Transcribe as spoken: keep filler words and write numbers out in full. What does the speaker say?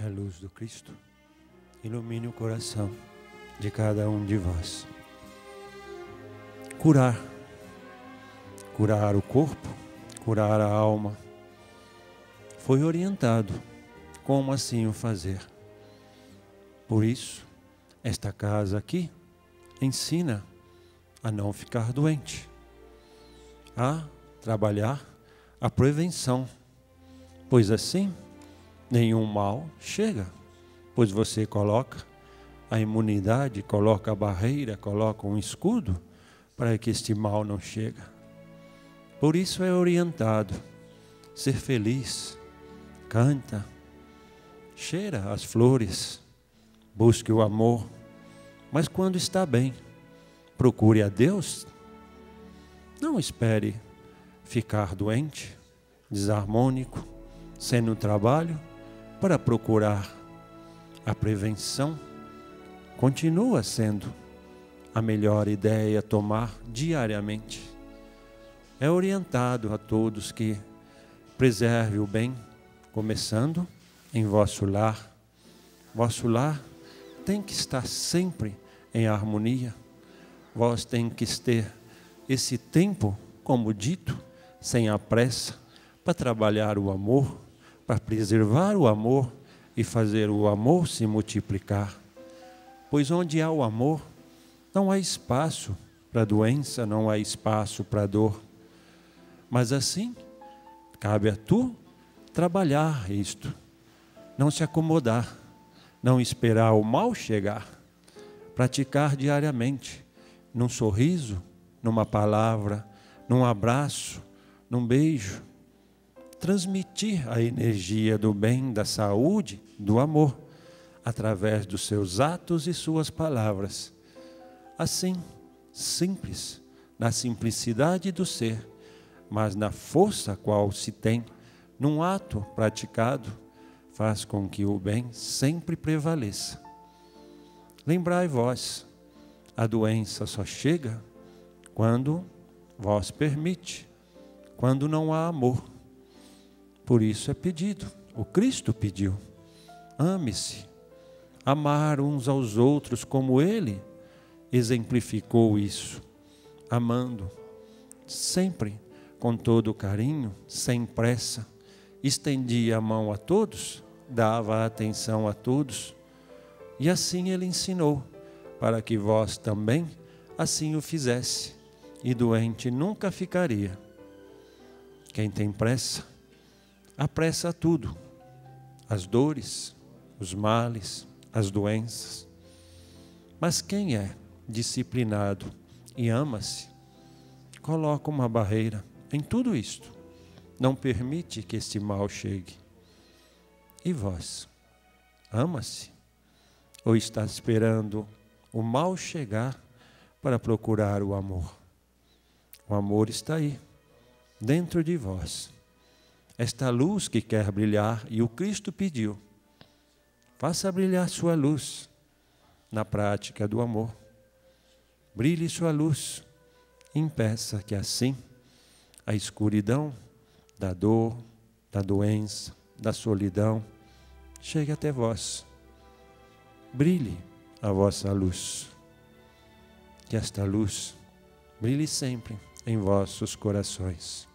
a luz do Cristo ilumine o coração de cada um de vós. Curar, curar o corpo, curar a alma. Foi orientado como assim o fazer. Por isso, esta casa aqui ensina a não ficar doente, a trabalhar a prevenção, pois assim nenhum mal chega, pois você coloca a imunidade, coloca a barreira, coloca um escudo para que este mal não chegue. Por isso é orientado ser feliz, canta, cheira as flores, busque o amor, mas quando está bem, procure a Deus. Não espere ficar doente, desarmônico, sem no trabalho, para procurar a prevenção. Continua sendo a melhor ideia a tomar diariamente. É orientado a todos que preserve o bem, começando em vosso lar. Vosso lar tem que estar sempre em harmonia. Vós tem que ter esse tempo, como dito, sem a pressa, para trabalhar o amor, para preservar o amor e fazer o amor se multiplicar. Pois onde há o amor, não há espaço para doença, não há espaço para dor. Mas assim, cabe a tu trabalhar isto, não se acomodar, não esperar o mal chegar, praticar diariamente, num sorriso, numa palavra, num abraço, num beijo, transmitir a energia do bem, da saúde, do amor, através dos seus atos e suas palavras. Assim, simples, na simplicidade do ser, mas na força qual se tem, num ato praticado, faz com que o bem sempre prevaleça. Lembrai vós, a doença só chega quando vós permite, quando não há amor. Por isso é pedido, o Cristo pediu, ame-se, amar uns aos outros como Ele exemplificou isso, amando, sempre com todo carinho, sem pressa, estendia a mão a todos, dava atenção a todos, e assim Ele ensinou, para que vós também assim o fizesse, e doente nunca ficaria. Quem tem pressa, apressa tudo, as dores, os males, as doenças. Mas quem é disciplinado e ama-se, coloca uma barreira em tudo isto, não permite que este mal chegue. E vós, ama-se? Ou está esperando o mal chegar para procurar o amor? O amor está aí, dentro de vós. Esta luz que quer brilhar, e o Cristo pediu, faça brilhar sua luz na prática do amor. Brilhe sua luz, impeça que assim a escuridão da dor, da doença, da solidão chegue até vós. Brilhe a vossa luz. Que esta luz brilhe sempre em vossos corações.